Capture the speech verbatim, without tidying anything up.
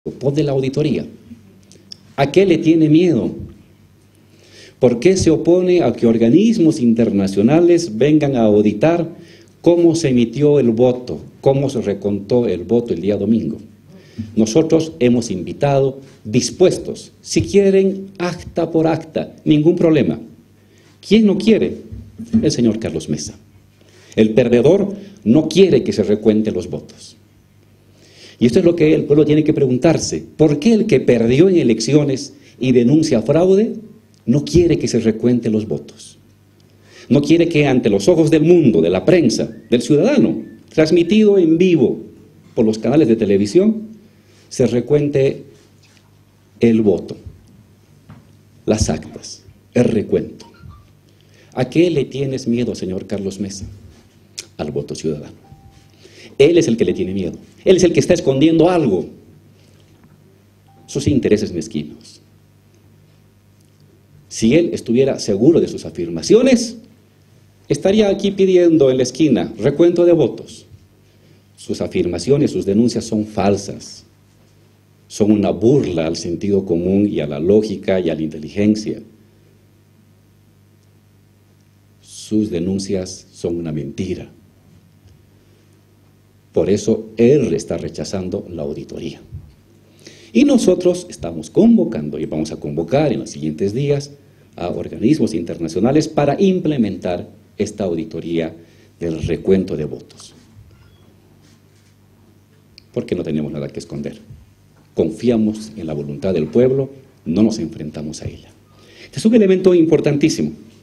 pos de la auditoría. ¿A qué le tiene miedo? ¿Por qué se opone a que organismos internacionales vengan a auditar cómo se emitió el voto, cómo se recontó el voto el día domingo? Nosotros hemos invitado, dispuestos, si quieren, acta por acta, ningún problema. ¿Quién no quiere? El señor Carlos Mesa. El perdedor no quiere que se recuenten los votos. Y esto es lo que el pueblo tiene que preguntarse. ¿Por qué el que perdió en elecciones y denuncia fraude no quiere que se recuenten los votos? No quiere que ante los ojos del mundo, de la prensa, del ciudadano, transmitido en vivo por los canales de televisión, se recuente el voto, las actas, el recuento. ¿A qué le tienes miedo, señor Carlos Mesa? Al voto ciudadano. Él es el que le tiene miedo. Él es el que está escondiendo algo. Sus intereses mezquinos. Si él estuviera seguro de sus afirmaciones, estaría aquí pidiendo en la esquina recuento de votos. Sus afirmaciones, sus denuncias son falsas. Son una burla al sentido común y a la lógica y a la inteligencia. Sus denuncias son una mentira. Por eso él está rechazando la auditoría. Y nosotros estamos convocando, y vamos a convocar en los siguientes días, a organismos internacionales para implementar esta auditoría del recuento de votos. Porque no tenemos nada que esconder. Confiamos en la voluntad del pueblo, no nos enfrentamos a ella. Este es un elemento importantísimo.